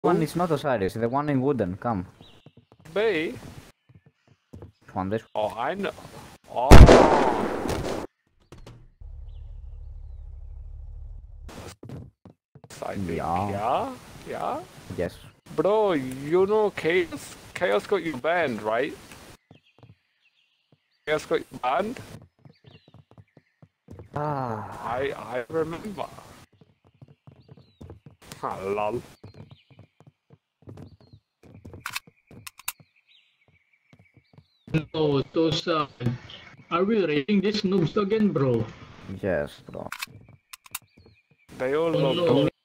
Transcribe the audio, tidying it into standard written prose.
One is not Osiris, the one in wooden, come. B? One, this Oh, I know. Oh. I think, yeah? Yes. Bro, you know Chaos? Chaos got you banned, right? Chaos got you banned? I remember. Ah, lol. No, those, are we raiding these noobs again, bro? Yes, bro. They all Oh, love no.